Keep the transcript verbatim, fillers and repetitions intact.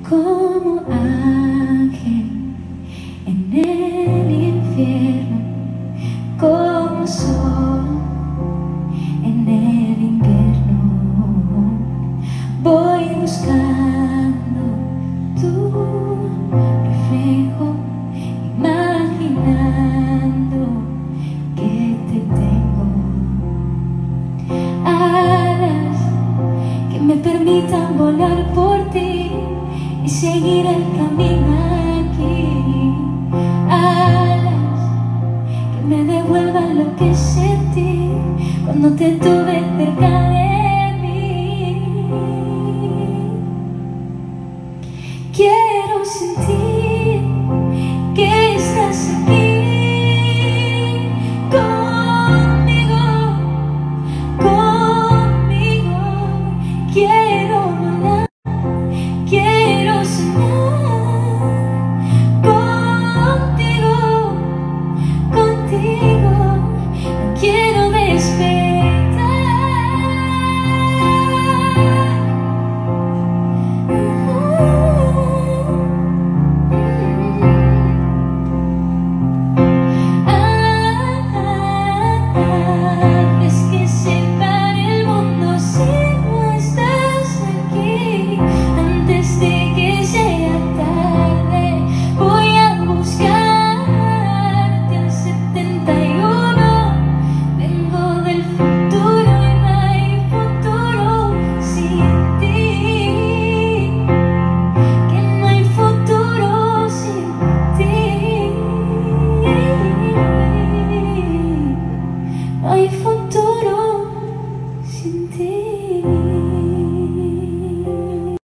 como ángel en el infierno, como sol en el invierno. Voy buscando tu reflejo, imaginando que te tengo. Alas que me permitan volar por ti y seguir el camino aquí. Alas que me devuelvan lo que sentí cuando te tuve.